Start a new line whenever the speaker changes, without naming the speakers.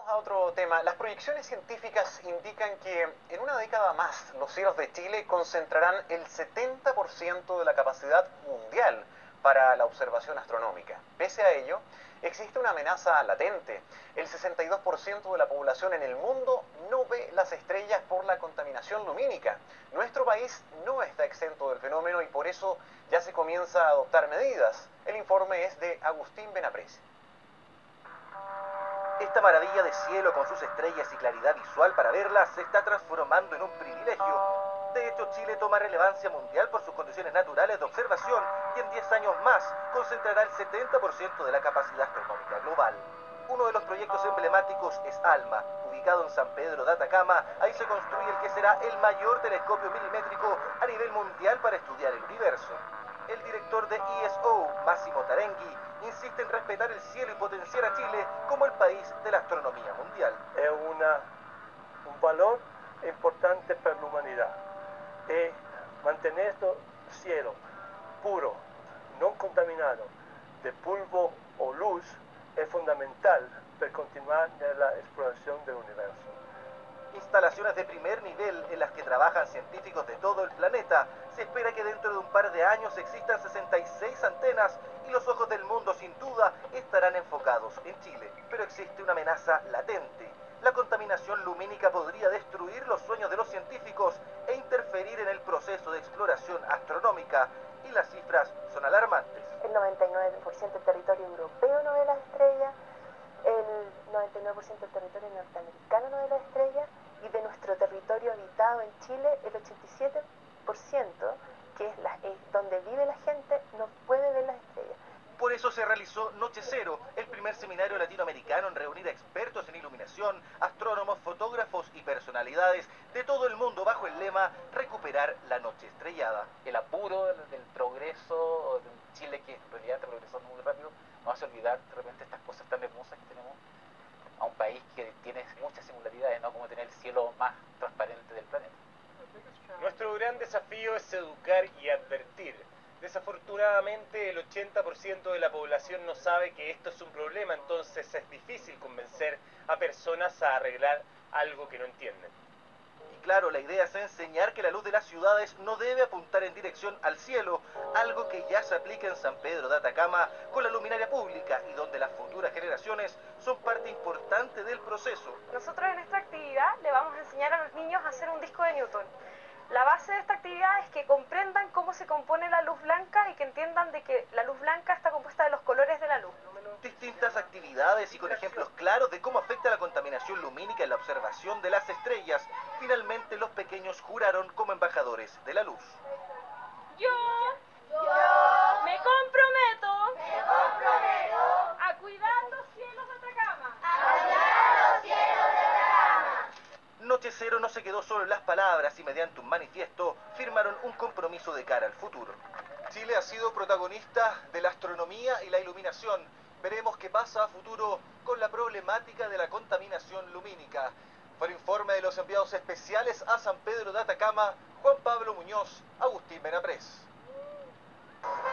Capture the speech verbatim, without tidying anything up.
a otro tema. Las proyecciones científicas indican que en una década más los cielos de Chile concentrarán el setenta por ciento de la capacidad mundial para la observación astronómica. Pese a ello, existe una amenaza latente. El sesenta y dos por ciento de la población en el mundo no ve las estrellas por la contaminación lumínica. Nuestro país no está exento del fenómeno y por eso ya se comienza a adoptar medidas. El informe es de Agustín Benaprés.
Esta maravilla de cielo con sus estrellas y claridad visual para verlas se está transformando en un privilegio. De hecho, Chile toma relevancia mundial por sus condiciones naturales de observación y en diez años más concentrará el setenta por ciento de la capacidad astronómica global. Uno de los proyectos emblemáticos es ALMA, ubicado en San Pedro de Atacama. Ahí se construye el que será el mayor telescopio milimétrico a nivel mundial para estudiar el universo. El director de E S O, Máximo Tarengui, insiste en respetar el cielo y potenciar a Chile como el país de la astronomía mundial.
Es una, un valor importante para la humanidad. E mantener el cielo puro, no contaminado de polvo o luz es fundamental para continuar en la exploración del universo.
Instalaciones de primer nivel en las que trabajan científicos de todo el planeta. Se espera que dentro de un par de años existan sesenta y seis antenas y los ojos del mundo sin duda estarán enfocados en Chile. Pero existe una amenaza latente. La contaminación lumínica podría destruir los sueños de los científicos e interferir en el proceso de exploración astronómica. Y las cifras son alarmantes.
El noventa y nueve por ciento del territorio europeo no ve las estrellas, el noventa y nueve por ciento del territorio norteamericano no ve las estrellas, y de nuestro territorio habitado en Chile, el ochenta y siete por ciento, que es, la, es donde vive la gente, no puede ver las estrellas.
Por eso se realizó Noche Cero, el primer seminario latinoamericano en reunir a expertos en iluminación, astrónomos, fotógrafos y personalidades de todo el mundo bajo el lema Recuperar la Noche Estrellada.
El apuro del, del progreso de un Chile que en realidad está progresando muy rápido nos hace olvidar de repente estas cosas tan hermosas que tenemos a un país que tiene muchas singularidades, ¿no? Como tener el cielo más transparente del planeta.
Nuestro gran desafío es educar y advertir. Desafortunadamente el ochenta por ciento de la población no sabe que esto es un problema, entonces es difícil convencer a personas a arreglar algo que no entienden.
Y claro, la idea es enseñar que la luz de las ciudades no debe apuntar en dirección al cielo, algo que ya se aplica en San Pedro de Atacama con la luminaria pública y donde las futuras generaciones son parte importante del proceso.
Nosotros en esta actividad le vamos a enseñar a los niños a hacer un disco de Newton. La base de esta actividad es que comprendan cómo se compone la luz blanca y que entiendan de que la luz blanca está compuesta de los colores de la luz.
Distintas actividades y con ejemplos claros de cómo afecta la contaminación lumínica en la observación de las estrellas. Finalmente los pequeños juraron como embajadores de la luz.
Yo, yo me comprometo,
me comprometo
a cuidar los cielos de Atacama.
A cuidar los cielos de Atacama.
Noche Cero no se quedó solo en las palabras y mediante un manifiesto firmaron un compromiso de cara al futuro. Chile ha sido protagonista de la astronomía y la iluminación. Veremos qué pasa a futuro con la problemática de la contaminación lumínica. Fue el informe de los enviados especiales a San Pedro de Atacama, Juan Pablo Muñoz, Agustín Benaprés.